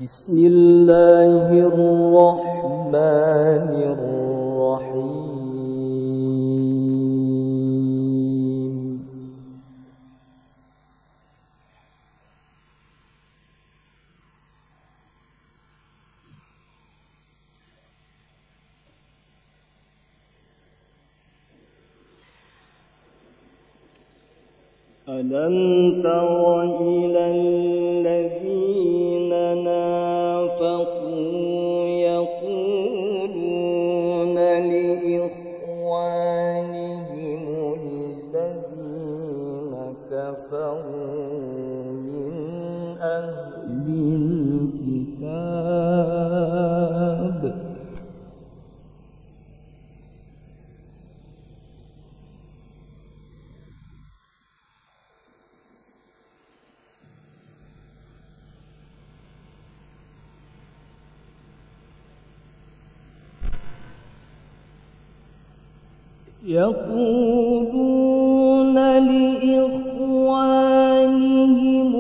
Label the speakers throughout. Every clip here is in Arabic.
Speaker 1: بسم الله الرحمن الرحيم. ألم تر إلى الذين نافقوا يقولون لإخوانهم الذين كفروا من أهل الكتاب يقولون لإخوانهم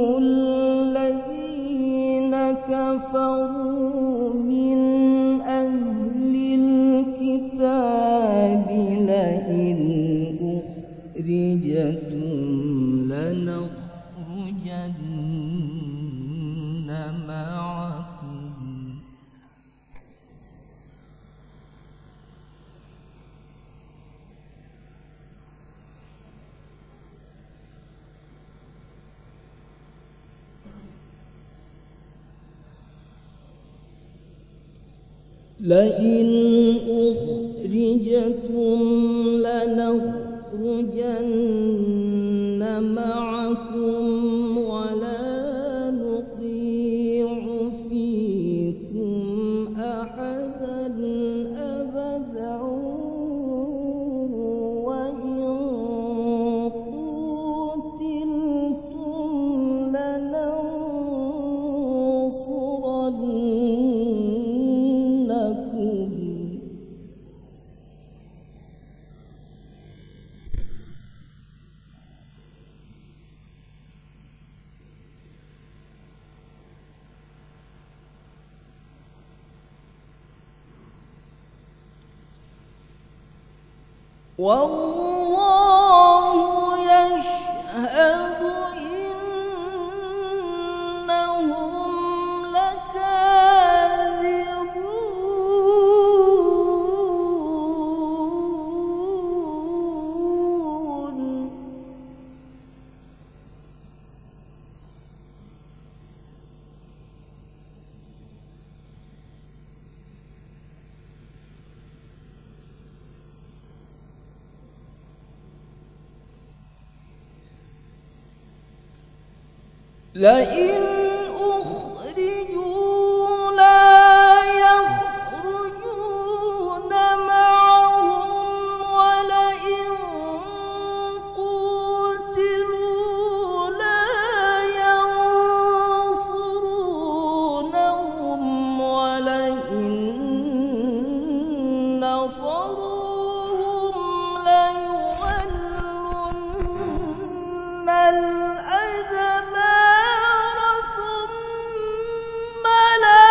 Speaker 1: الذين كفروا من أهل الكتاب لئن أخرجتم لنخرجن معكم لئن أخرجتم لنخرجن معكم ولا نطيع فيكم أحدا أبدا وإن قتلتم لننصرنكم والله يشهد إنهم لكاذبون لئن أخرجوا لا يخرجون معهم ولئن قتلوا لا ينصرونهم ولئن نصروهم ليولن الأدبار ثم لا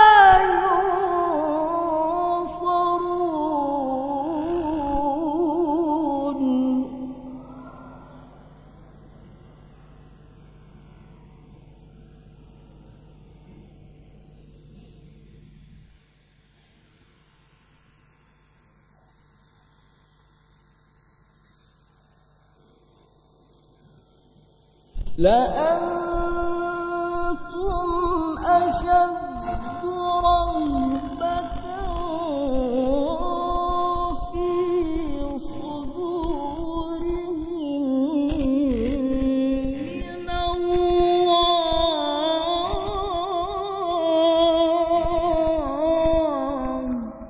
Speaker 1: ينصرون لأنتم أشد رهبة في صدورهم من الله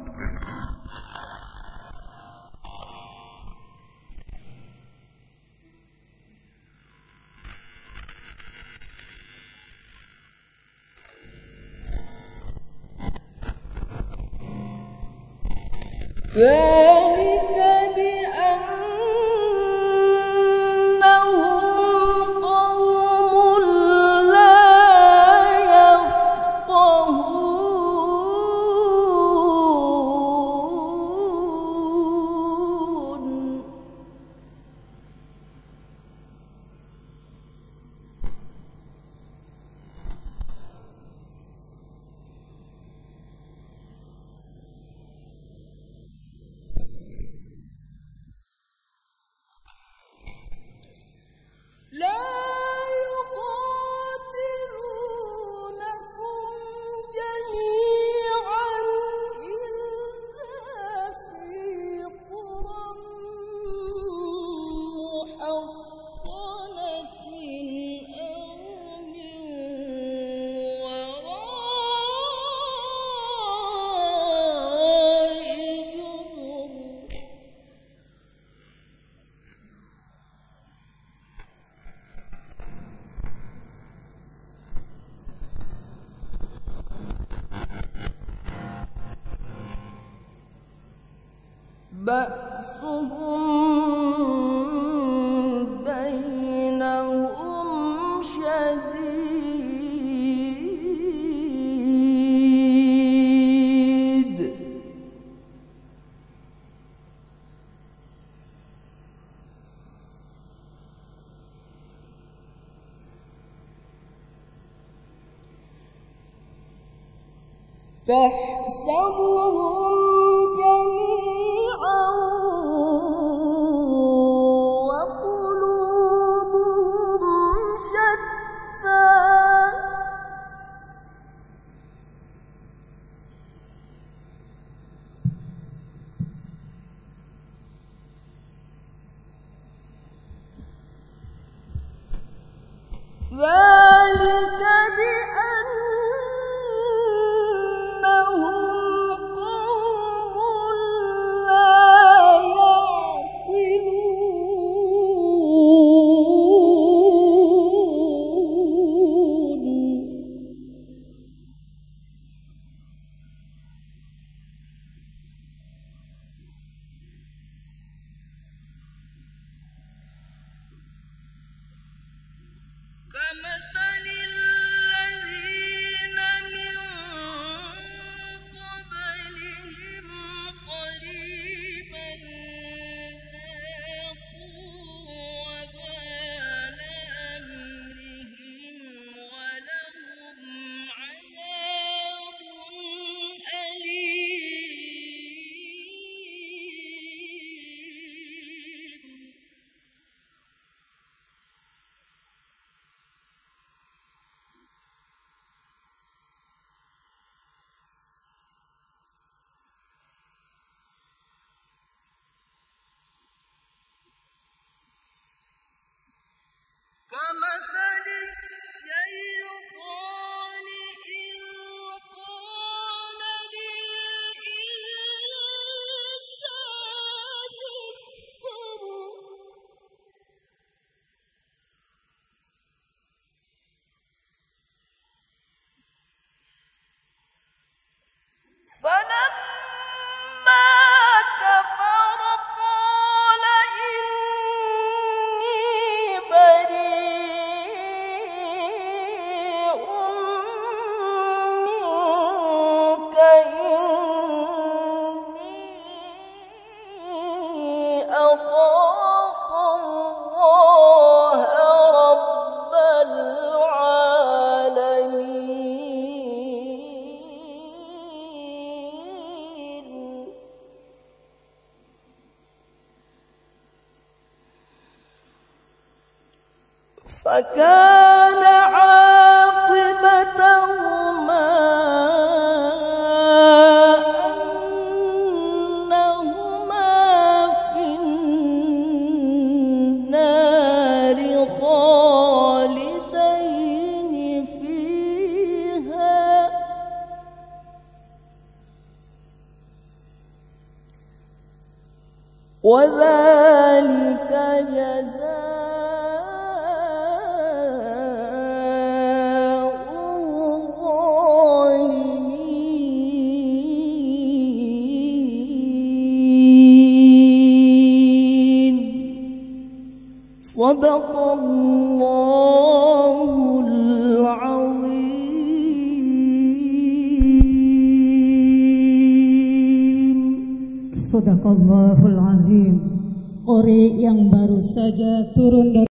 Speaker 1: ذلك بأنهم قوم لا يفقهون بأسهم بينهم شديد تحسبهم جميعا وقلوبهم شتى ذلك كمثل الذين من قبلهم قريبا ذاقوا وبال أمرهم ولهم عذاب أليم كمثل الشيطان إذ قال للإنسان اكفر فلما كفر قال إني بريء منك إني أخاف الله رب العالمين فكان عاقبتهما أنهما في النار خالدين فيها وذلك جزاء صدق الله العظيم.
Speaker 2: Sadaqallahul azim. Qori yang baru saja turun dari